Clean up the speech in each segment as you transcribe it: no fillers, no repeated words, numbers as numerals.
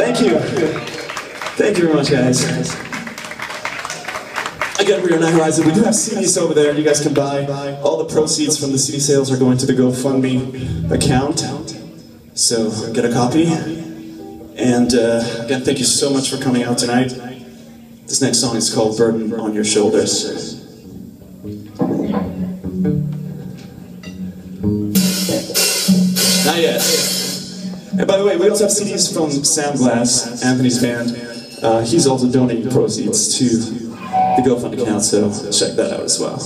Thank you. Thank you very much, guys. Again, we're on Horizon. We do have CDs over there you guys can buy. All the proceeds from the CD sales are going to the GoFundMe account. So get a copy. And again, thank you so much for coming out tonight. This next song is called Burden on Your Shoulders. Not yet. And by the way, we also have CDs from Sam Glass, Anthony's band. He's also donating proceeds to the GoFundMe account, so check that out as well.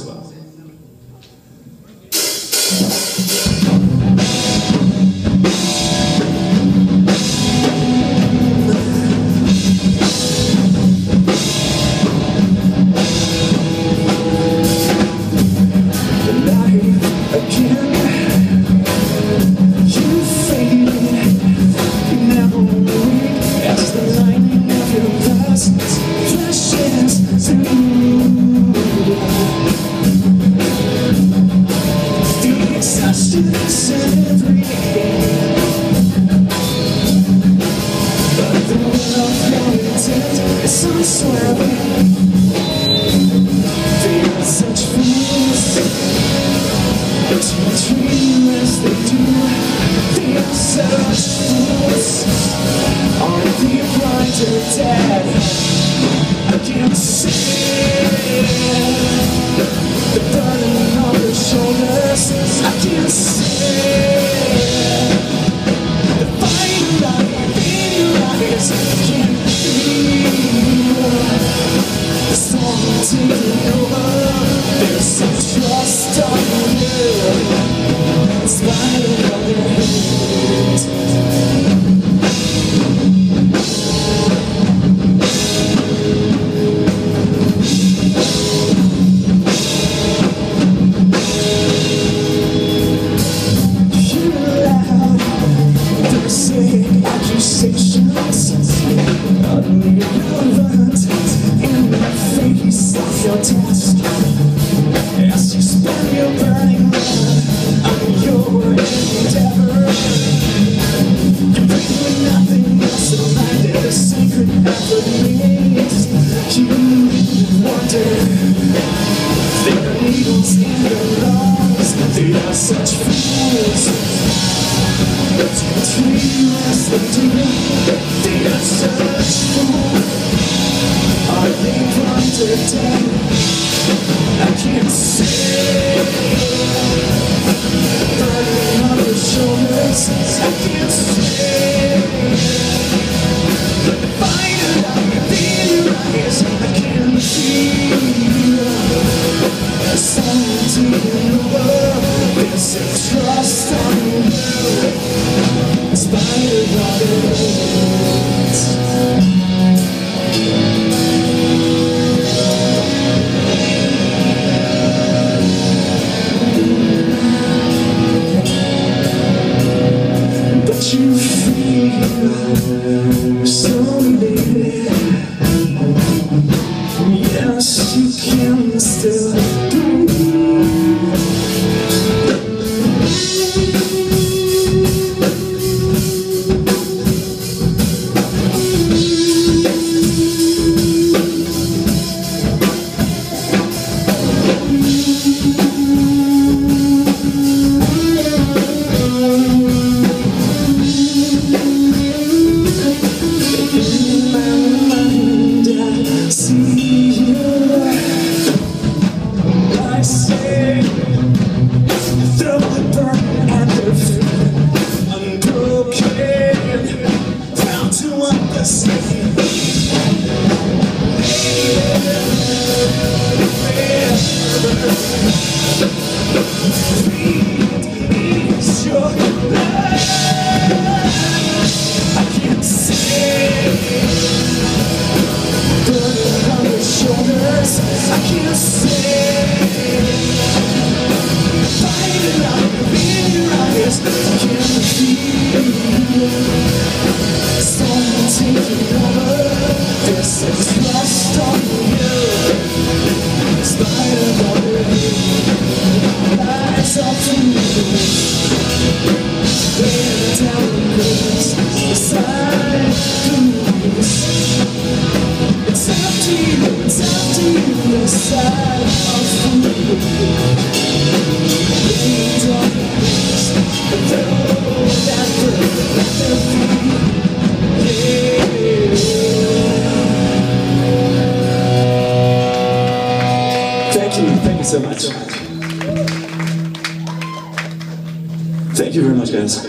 guys.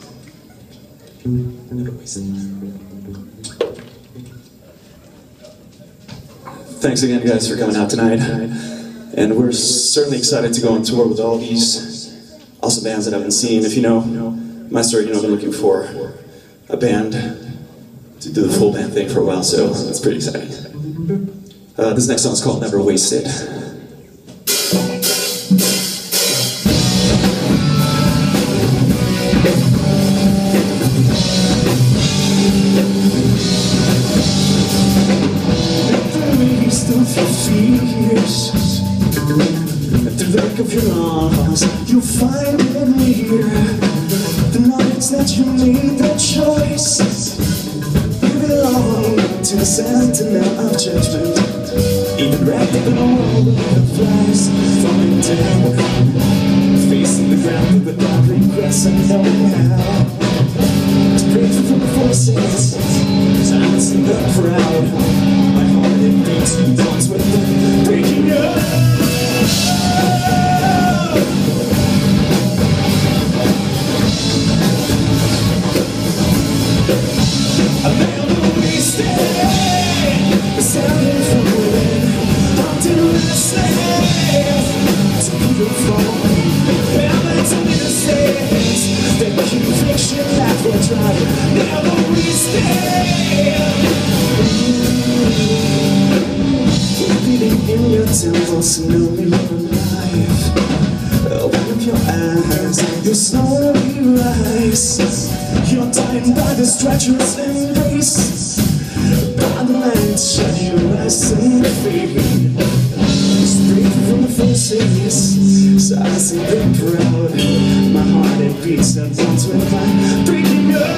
Thanks again, guys, for coming out tonight. And we're certainly excited to go on tour with all these awesome bands that I've been seeing. If you know my story, you know I've been looking for a band to do the full band thing for a while, so it's pretty exciting. This next song is called Never Wasted. At the back of your arms, you'll find it near. The knowledge that you made that choice. You belong to the sentinel of judgment. Even wrapped up in a world of flies falling down, facing the ground without regrets and knowing how to break through from the forces, silencing the crowd. My heart it beats once with the breaking up. Temples know me alive. Open up your eyes, you'll slowly rise. You're dying by this treacherous embrace. By the light, shut your eyes and fade. Straight from the forces, silencing the crowd. My heart it beats at once with my breaking up.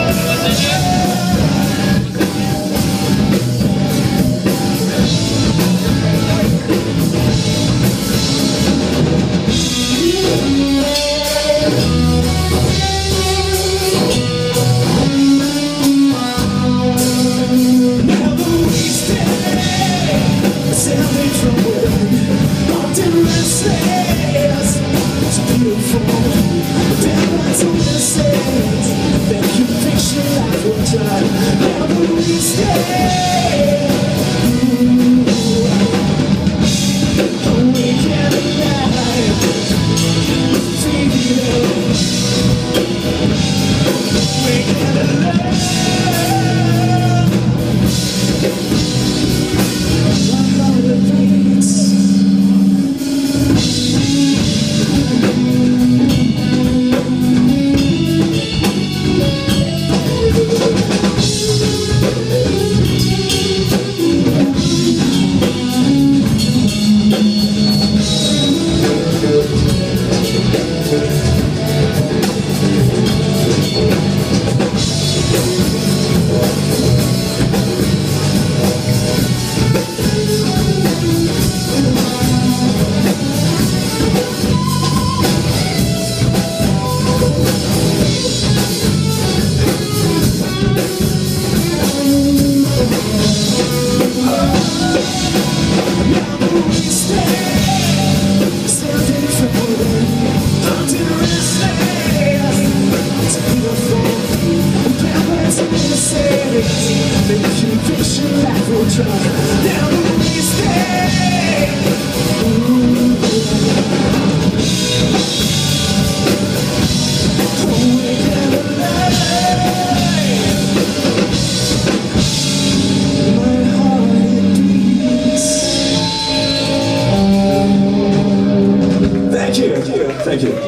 Thank you.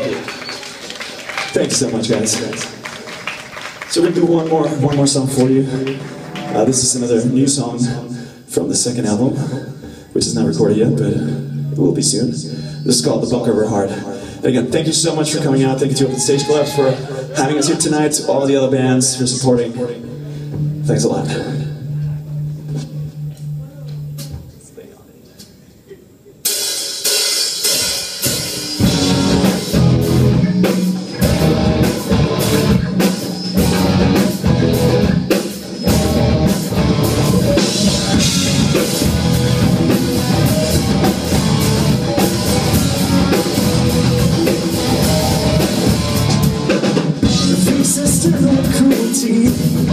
Thank you so much, guys. So we're gonna do one more song for you. This is another new song from the second album, which is not recorded yet, but it will be soon. This is called The Bunker of Our Heart. And again, thank you so much for coming out. Thank you to Open Stage Collapse for having us here tonight, to all the other bands for supporting. Thanks a lot. beauty.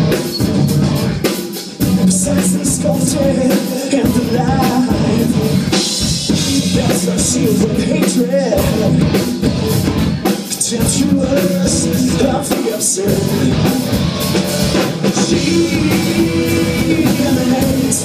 Besides the sculpted and the life, that's a shield of hatred, contemptuous of the absurd. She emanates,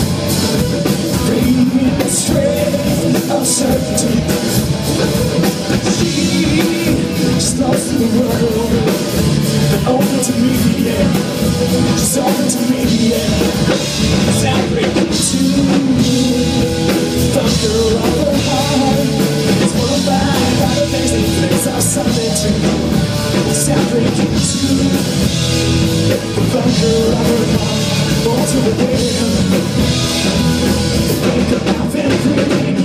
bringing straight absurdity. She just loves the world, open to me, yeah. She's open to me, yeah. Sounding to thunder of her heart. It's one of my amazing things I've something to. Sounding to the thunder of her heart. All to the wind. Wake up out and breathe.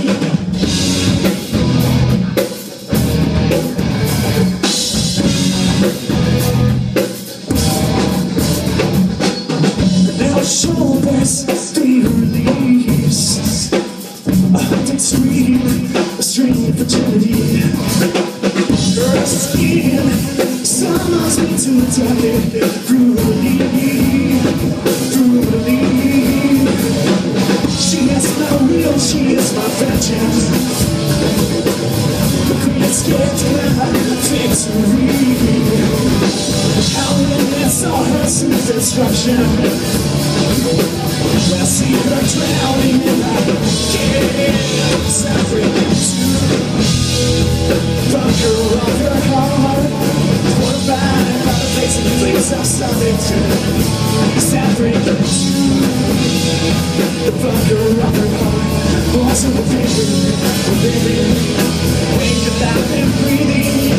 Shoulders be released, a hunting stream, a stream of virginity. Her skin, summons me to attack it brutally, brutally. She is my will, she is my vengeance. The queen is scared to have victory. Howliness all her smooth destruction. When I see her drowning in my kiss, I bring it to the thunder of her heart. What about the basic things I've started to? I bring it to the thunder of her heart. Also the baby, wake up out and breathing.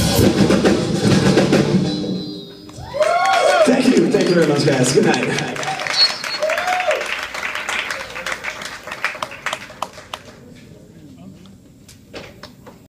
Thank you very much, guys. Good night.